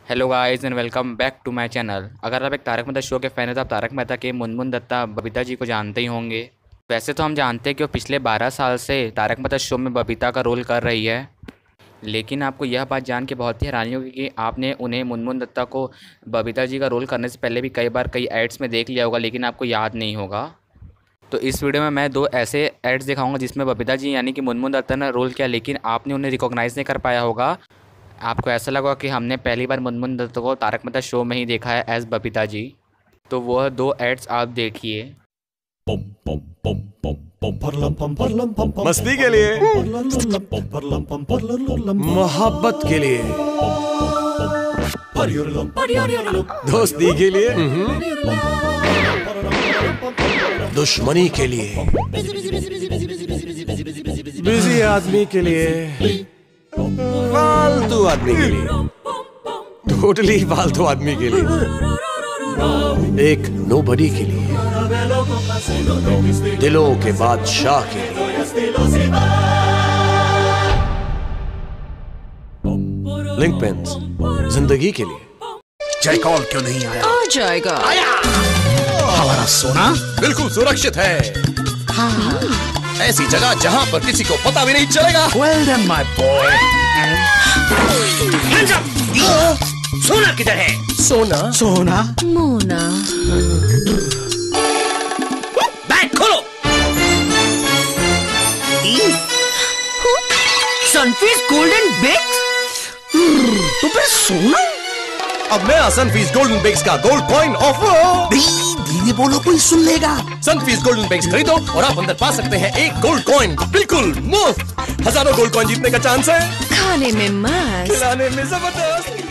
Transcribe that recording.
Hello guys and welcome back to my channel. अगर आप एक तारक मेहता शो के फ़ैन हैं तो आप तारक मेहता के मुनमुन दत्ता बबीता जी को जानते ही होंगे। वैसे तो हम जानते हैं कि वो पिछले 12 साल से तारक मेहता शो में बबीता का रोल कर रही है, लेकिन आपको यह बात जान के बहुत ही हैरानी होगी कि आपने उन्हें मुनमुन दत्ता को बबीता जी का रोल करने से पहले भी कई बार कई एड्स में देख लिया होगा, लेकिन आपको याद नहीं होगा। तो इस वीडियो में मैं 2 ऐसे एड्स दिखाऊंगा जिसमें बबीता जी यानी कि मुनमुन दत्ता ने रोल किया, लेकिन आपने उन्हें रिकॉग्नाइज़ नहीं कर पाया होगा। आपको ऐसा लगा कि हमने पहली बार मुनमुन दत्ता को तारक मेहता शो में ही देखा है एज बबीता जी। तो वह 2 एड्स आप देखिए। मस्ती के लिए, मोहब्बत के लिए, दोस्ती के लिए, दुश्मनी के लिए, बिजी आदमी के लिए, फालतू आदमी के लिए, टोटली फालतू आदमी के लिए, एक नोबडी के लिए, दिलों के बादशाह के लिए। लिंक पेन्स जिंदगी के लिए। जय कॉल क्यों नहीं आया? आ जाएगा। आया। हमारा सोना बिल्कुल सुरक्षित है। ऐसी जगह जहां पर किसी को पता भी नहीं चलेगा। Well done my boy. सोना किधर है? सोना सोना मोना बैग खोलो। Sunfeast golden bakes. तो फिर सोना। अब नया सनफीस गोल्डन बेक्स का गोल्ड कॉइन ऑफर। धीरे बोलो, कोई सुन लेगा। सनफीस गोल्डन बेक्स खरीदो और आप अंदर पा सकते हैं एक गोल्ड कॉइन बिल्कुल मुफ्त। हजारों गोल्ड कॉइन जीतने का चांस है। खाने में मस्त, खिलाने में जबरदस्त।